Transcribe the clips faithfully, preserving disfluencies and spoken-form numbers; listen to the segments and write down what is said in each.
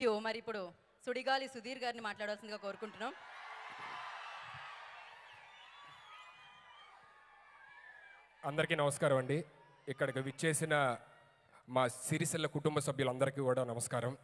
You మరి ఇప్పుడు సుడిగాలి సుధీర్ గారిని మాట్లాడాల్సిందిగా కోరుకుంటున్నాం. అందరికీ నమస్కారం అండి. ఇక్కడికి విచ్చేసిన మా సిరిసిల్ల కుటుంబ సభ్యులందరికీ కూడా నమస్కారం.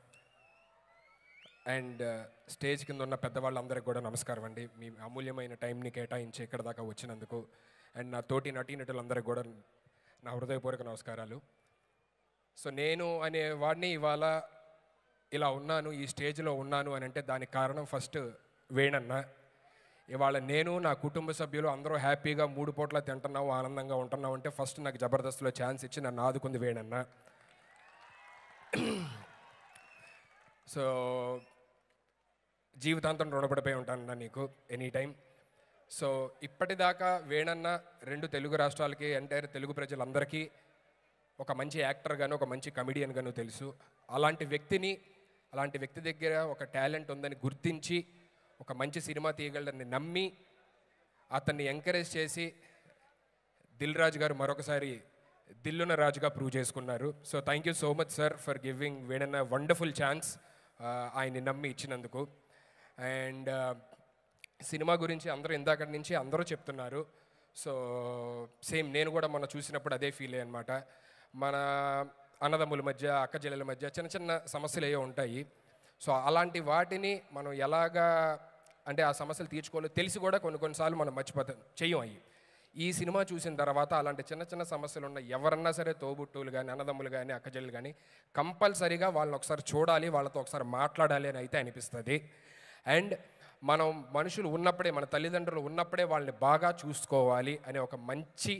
అండ్ స్టేజ్ కింద ఉన్న పెద్దవాళ్ళందరికీ కూడా నమస్కారం అండి. మీ అమూల్యమైన టైంని కేటాయించి ఇక్కడ దాకా వచ్చినందుకు. అండ్ నా తోటి నటీనటులందరికీ కూడా నా హృదయపూర్వక నమస్కారాలు. సో నేను అనే వాడిని ఇవాళ ఇలా ఉన్నాను, ఈ స్టేజ్లో ఉన్నాను అని అంటే దానికి కారణం ఫస్ట్ వేణన్న. ఇవాళ నేను నా కుటుంబ సభ్యులు అందరూ హ్యాపీగా మూడు పూట్ల తింటున్నావు, ఆనందంగా ఉంటున్నావు అంటే ఫస్ట్ నాకు జబర్దస్త్లో ఛాన్స్ ఇచ్చి నన్ను ఆదుకుంది వేణన్న. సో జీవితాంతం రుణపడిపోయి ఉంటానన్నా నీకు ఎనీ టైం. సో ఇప్పటిదాకా వేణన్న రెండు తెలుగు రాష్ట్రాలకి ఎంటైర్ తెలుగు ప్రజలందరికీ ఒక మంచి యాక్టర్గాను ఒక మంచి కమెడియన్గాను తెలుసు. అలాంటి వ్యక్తిని అలాంటి వ్యక్తి దగ్గర ఒక టాలెంట్ ఉందని గుర్తించి ఒక మంచి సినిమా తీయగలడని నమ్మి అతన్ని ఎంకరేజ్ చేసి దిల్ రాజు గారు మరొకసారి దిల్లున రాజుగా ప్రూవ్ చేసుకున్నారు. So thank you so much sir for giving వేణన్న వండర్ఫుల్ ఛాన్స్ ఆయన్ని నమ్మి ఇచ్చినందుకు. అండ్ సినిమా గురించి అందరూ ఇందాకటి నుంచి అందరూ చెప్తున్నారు. సో సేమ్ నేను కూడా మొన్న చూసినప్పుడు అదే ఫీల్ అయ్యి అనమాట. మన అన్నదమ్ముల మధ్య అక్క చెల్లెల మధ్య చిన్న చిన్న సమస్యలు ఏవో ఉంటాయి. సో అలాంటి వాటిని మనం ఎలాగా అంటే ఆ సమస్యలు తీర్చుకోవాలో తెలిసి కూడా కొన్ని కొన్నిసార్లు మనం మర్చిపోతాం, చెయ్యం అయ్యి. ఈ సినిమా చూసిన తర్వాత అలాంటి చిన్న చిన్న సమస్యలు ఉన్న ఎవరన్నా సరే తోబుట్టువులు కానీ అన్నదమ్ములు కానీ అక్కచెల్లెలు కానీ కంపల్సరీగా వాళ్ళని ఒకసారి చూడాలి, వాళ్ళతో ఒకసారి మాట్లాడాలి అని అయితే అనిపిస్తుంది. అండ్ మనం మనుషులు ఉన్నప్పుడే మన తల్లిదండ్రులు ఉన్నప్పుడే వాళ్ళని బాగా చూసుకోవాలి అనే ఒక మంచి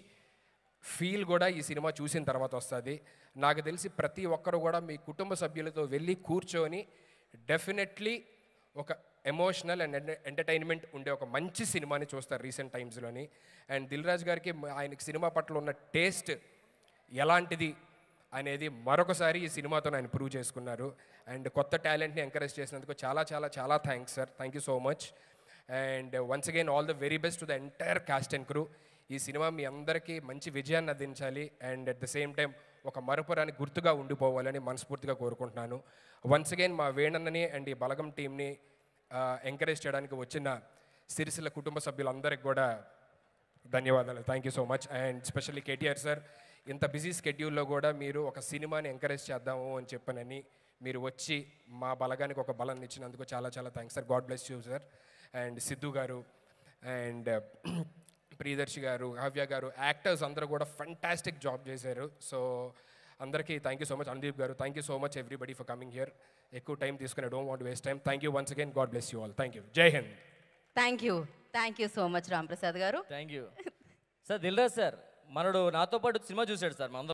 ఫీల్ కూడా ఈ సినిమా చూసిన తర్వాత వస్తుంది. నాకు తెలిసి ప్రతి ఒక్కరు కూడా మీ కుటుంబ సభ్యులతో వెళ్ళి కూర్చొని డెఫినెట్లీ ఒక ఎమోషనల్ అండ్ ఎంటర్టైన్మెంట్ ఉండే ఒక మంచి సినిమాని చూస్తారు రీసెంట్ టైమ్స్లోని. అండ్ దిల్ రాజు గారికి ఆయనకి సినిమా పట్ల ఉన్న టేస్ట్ ఎలాంటిది అనేది మరొకసారి ఈ సినిమాతో ఆయన ప్రూవ్ చేసుకున్నారు. అండ్ కొత్త టాలెంట్ని ఎంకరేజ్ చేసినందుకు చాలా చాలా చాలా thanks sir. Thank you so much. And once again all the very best to the entire cast and crew. ఈ సినిమా మీ అందరికీ మంచి విజయాన్ని అందించాలి and at the same time ఒక మరపురాని గుర్తుగా ఉండిపోవాలని మనస్ఫూర్తిగా కోరుకుంటున్నాను. వన్స్ అగైన్ మా వేణన్నని అండ్ ఈ బలగం టీంని ఎంకరేజ్ చేయడానికి వచ్చిన సిరిసిల్ల కుటుంబ సభ్యులందరికీ కూడా ధన్యవాదాలు. Thank you so much. And specially KTR sir, ఇంత బిజీ స్కెడ్యూల్లో కూడా మీరు ఒక సినిమాని ఎంకరేజ్ చేద్దాము అని చెప్పనని మీరు వచ్చి మా బలగానికి ఒక బలాన్ని ఇచ్చినందుకు చాలా చాలా thanks sir. God bless you sir. And Siddhu garu and Priyadarshi garu, Havya garu, actors అందరూ కూడా ఫంటాస్టిక్ జాబ్ చేశారు. సో అందరికీ thank you so much. Anudeep garu, thank you so much everybody for coming here. ఎక్కువ టైం తీసుకుని I don't want waste time. Thank you once again. God bless you all. Thank you. జై హింద్. Thank you thank you so much Ram Prasad garu. Thank you sir. Dil Raju sir మనడు నాతో పాటు cinema చూశాడు sir.